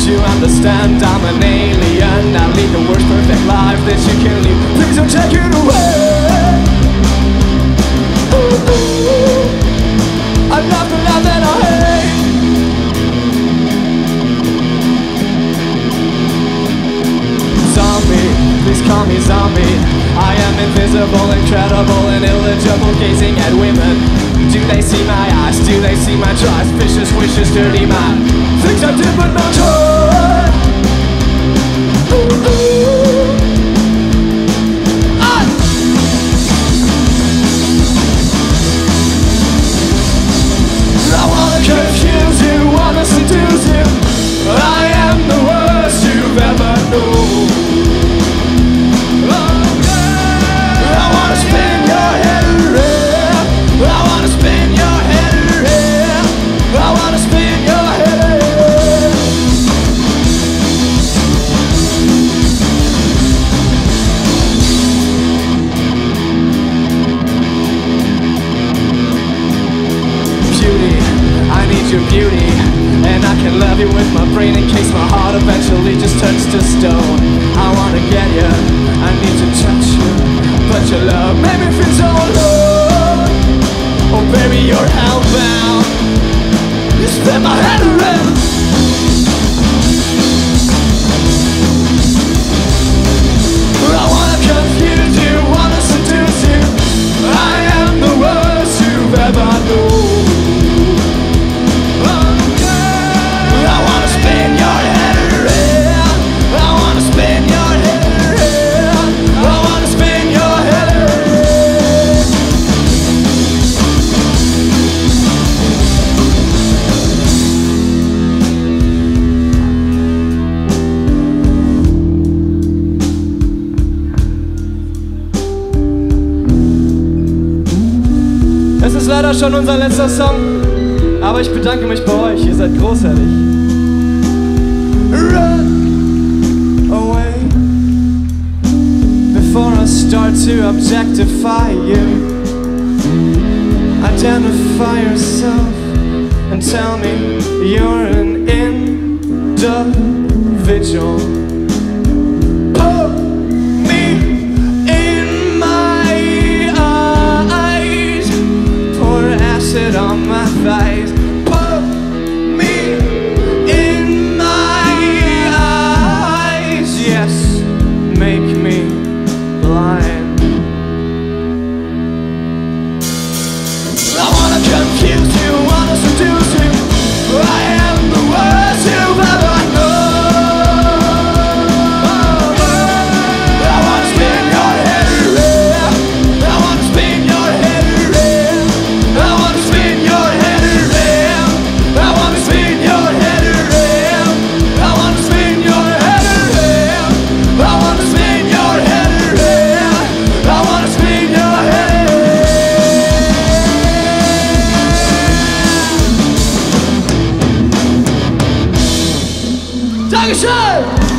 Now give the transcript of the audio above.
you understand? I'm an alien. I lead the worst perfect life that you can live. Please don't take it away. Ooh, ooh. I love the love that I hate. Zombie, please call me zombie. I am invisible, incredible, and illegible, gazing at women. Do they see my eyes? Do they see my tries? Vicious wishes, dirty mind. Things I did but not tried. Ooh, ooh. I wanna confuse you, wanna seduce you. I am the worst you've ever known. I wanna spin your head around. I wanna spin your head around. I wanna spin your head around. Beauty, I need your beauty, and I can love you with my brain in case my heart eventually just turns to stone. I wanna get you, I need to touch you, but your love made me feel so alone. Oh baby, you're hellbound. You spin my head around. I wanna confuse you, wanna seduce you. I am the worst you've ever known. I wanna spin your head around. I wanna spin your head around. I wanna spin your head around. Es ist leider schon unser letzter Song, aber ich bedanke mich bei euch, ihr seid großartig. Run away before I start to objectify you. Identify yourself and tell me you're an individual. Put me in my eyes, pour acid on my thighs. Put me in my eyes, yes, make me blind. I wanna confuse you, wanna seduce you. I am the worst you've ever known. I wanna spin your head around. I wanna spin your head around. I wanna spin your head around. I wanna spin your head around. I wanna spin your head around. I wanna spin your head around. I wanna spin your head around. Dankeschön!